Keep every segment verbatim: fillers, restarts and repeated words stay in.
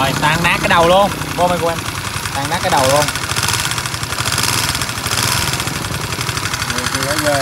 Rồi tan nát cái đầu luôn cô ơi cô em, tan nát cái đầu luôn. Người kia quá ghê.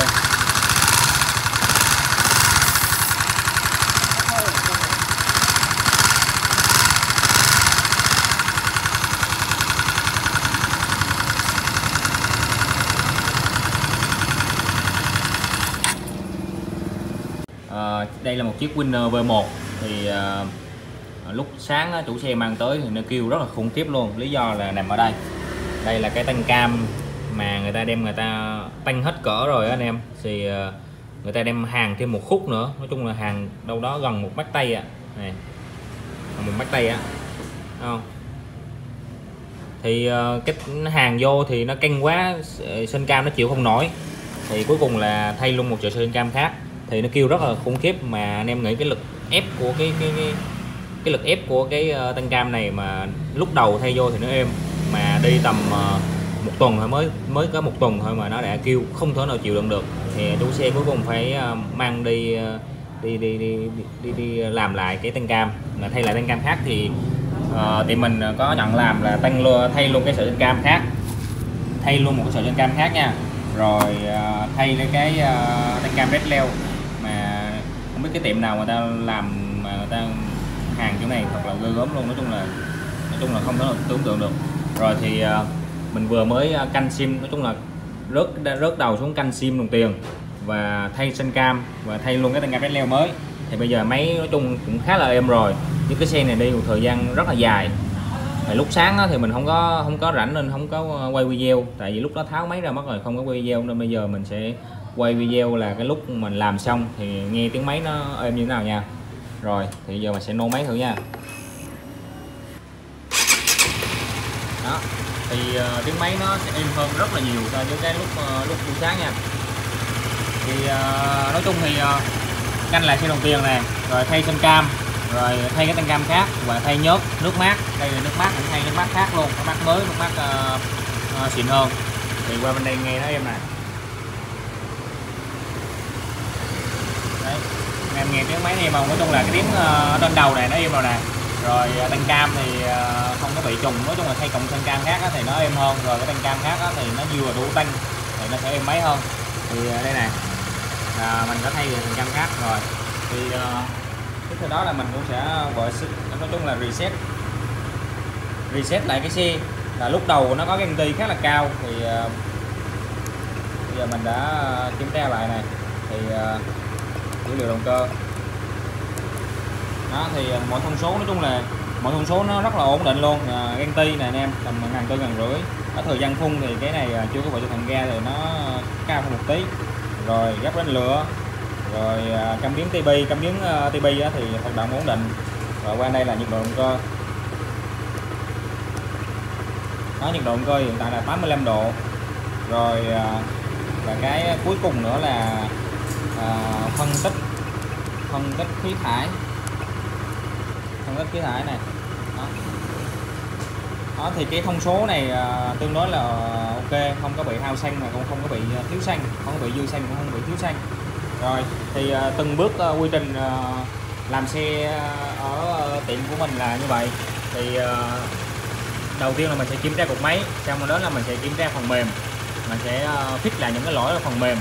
À, đây là một chiếc Winner V một thì à, lúc sáng á, chủ xe mang tới thì nó kêu rất là khủng khiếp luôn. Lý do là nằm ở đây. Đây là cái tăng cam mà người ta đem người ta tăng hết cỡ rồi á anh em, thì uh, người ta đem hàng thêm một khúc nữa. Nói chung là hàng đâu đó gần một mắt tay ạ. À. Này, một mắt tay á, không? Thì uh, cái hàng vô thì nó căng quá, sên cam nó chịu không nổi, thì cuối cùng là thay luôn một sợi sên cam khác. Thì nó kêu rất là khủng khiếp, mà anh em nghĩ cái lực ép của cái cái cái, cái lực ép của cái uh, tăng cam này mà lúc đầu thay vô thì nó êm, mà đi tầm uh, một tuần thôi, mới mới có một tuần thôi mà nó đã kêu không thể nào chịu đựng được. Thì chủ xe cuối cùng phải uh, mang đi, uh, đi, đi đi đi đi đi làm lại cái tăng cam, mà thay lại tăng cam khác. Thì uh, thì mình có nhận làm là tăng luôn, thay luôn cái sợi tăng cam khác, thay luôn một cái sợi tăng cam khác nha. Rồi uh, thay lấy cái uh, tăng cam red leo, mà không biết cái tiệm nào người ta làm mà người ta hàng chỗ này thật là ghê gớm luôn. Nói chung là nói chung là không thể tưởng tượng được. Rồi thì uh, mình vừa mới canh sim, nói chung là rớt rớt đầu xuống canh sim đồng tiền và thay sên cam và thay luôn cái tăng cam red leo mới. Thì bây giờ máy nói chung cũng khá là êm rồi. Những cái xe này đi một thời gian rất là dài. Thì lúc sáng thì mình không có không có rảnh nên không có quay video, tại vì lúc đó tháo máy ra mất rồi, không có quay video, nên bây giờ mình sẽ quay video là cái lúc mình làm xong thì nghe tiếng máy nó êm như thế nào nha. Rồi thì giờ mình sẽ nổ máy thử nha. Đó, thì uh, tiếng máy nó sẽ êm hơn rất là nhiều so với cái lúc uh, lúc buổi sáng nha. Thì uh, nói chung thì uh, canh lại xe đồng tiền này, rồi thay sên cam, rồi thay cái tăng cam khác và thay nhớt nước mát. Đây là nước mát, cũng thay nước mát khác luôn, nước mát mới, nước mát uh, uh, xịn hơn. Thì qua bên đây nghe nó êm nè. Đấy, em nghe tiếng máy êm không? Nói chung là cái tiếng uh, trên đầu này nó êm rồi nè. Rồi tăng cam thì uh, không có bị trùng. Nói chung là thay cộng tăng cam khác á, thì nó êm hơn, rồi cái tăng cam khác á, thì nó vừa đủ tăng thì nó sẽ êm máy hơn. Thì uh, đây nè, uh, mình có thay tăng cam khác rồi. Thì uh, tiếp theo đó là mình cũng sẽ gọi nói chung là reset reset lại cái xe. Là lúc đầu nó có cái gantry khá là cao, thì uh, bây giờ mình đã kiểm tra lại này, thì uh, dữ liệu động cơ đó, thì mọi thông số nói chung là mọi thông số nó rất là ổn định luôn. Uh, gantry này anh em tầm ngàn tư ngàn rưỡi. Ở thời gian phun thì cái này chưa có vào cho thành ga thì nó cao hơn một tí. Rồi gấp đánh lửa, rồi uh, cảm biến tê pê, cảm biến uh, tê pê đó thì hoạt động ổn định. Rồi qua đây là nhiệt độ động cơ. Đó, nhiệt độ động cơ hiện tại là tám mươi lăm độ. Rồi uh, và cái cuối cùng nữa là uh, phân tích phân tích khí thải, phân tích khí thải này. Đó. Đó thì cái thông số này uh, tương đối là ok, không có bị hao xăng mà cũng không có bị uh, thiếu xăng, không có bị dư xăng cũng không bị thiếu xăng. Rồi thì uh, từng bước uh, quy trình uh, làm xe uh, ở uh, tiệm của mình là như vậy. Thì uh, đầu tiên là mình sẽ kiểm tra cục máy, xong rồi đó là mình sẽ kiểm tra phần mềm, mình sẽ uh, fix lại những cái lỗi ở phần mềm.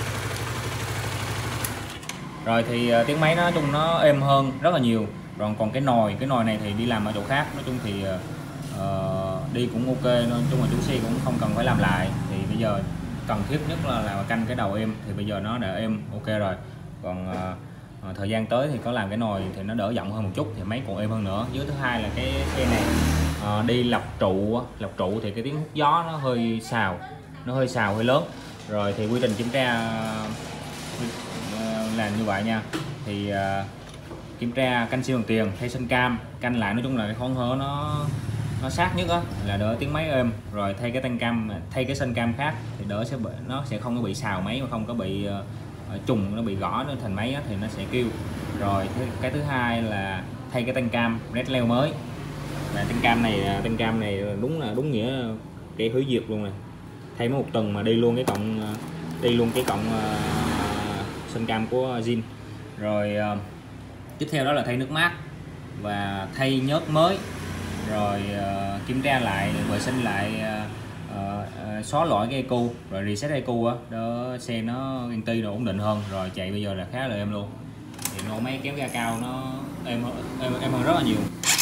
Rồi thì uh, tiếng máy nó nói chung nó êm hơn rất là nhiều. Rồi còn cái nồi cái nồi này thì đi làm ở chỗ khác, nói chung thì uh, đi cũng ok, nói chung là chủ xe cũng không cần phải làm lại. Thì bây giờ cần thiết nhất là làm canh cái đầu êm, thì bây giờ nó đã êm ok rồi. Còn uh, thời gian tới thì có làm cái nồi thì nó đỡ rộng hơn một chút thì máy còn êm hơn nữa. Với thứ hai là cái xe này uh, đi lọc trụ lọc trụ thì cái tiếng hút gió nó hơi xào, nó hơi xào hơi lớn. Rồi thì quy trình kiểm tra uh, là như vậy nha. Thì uh, kiểm tra canh siêu bằng tiền, thay sên cam, canh lại nói chung là cái khoáng hở nó nó sát nhất á, là đỡ tiếng máy êm. Rồi thay cái tăng cam, thay cái sên cam khác thì đỡ sẽ bị, nó sẽ không có bị xào máy, mà không có bị uh, trùng, nó bị gõ nó thành máy á, thì nó sẽ kêu. Rồi cái thứ hai là thay cái tăng cam red leo mới. Là tăng cam này tăng cam này đúng là đúng nghĩa cái hủy diệt luôn này. Thay mới một tuần mà đi luôn cái cọng đi luôn cái cọng uh, sên cam của zin. Rồi uh, tiếp theo đó là thay nước mát và thay nhớt mới. rồi uh, kiểm tra lại, vệ sinh lại, uh, uh, xóa lỗi cái e cu, rồi reset e cu á, đó xe nó yên ti rồi ổn định hơn, rồi chạy bây giờ là khá là êm luôn. Thì nổ máy kéo ga cao nó êm êm, êm hơn rất là nhiều.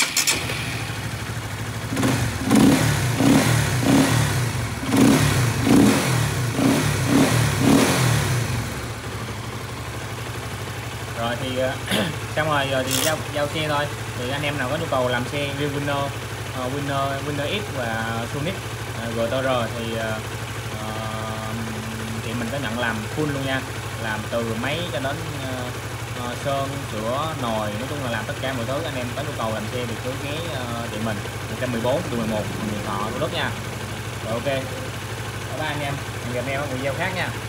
Rồi thì xong rồi giờ thì giao, giao xe thôi. Thì anh em nào có nhu cầu làm xe riêng Winner, uh, Winner, Winner X và Sonic uh, giê tê rờ thì uh, thì mình có nhận làm full luôn nha, làm từ máy cho đến uh, uh, sơn, sửa, nồi, nói chung là làm tất cả mọi thứ. Anh em có nhu cầu làm xe thì cứ ghé uh, tiệm mình một trăm mười bốn đường mười một Nguyễn Thọ, Thủ Đức nha. Rồi ok, bye bye anh em, hẹn gặp em ở video khác nha.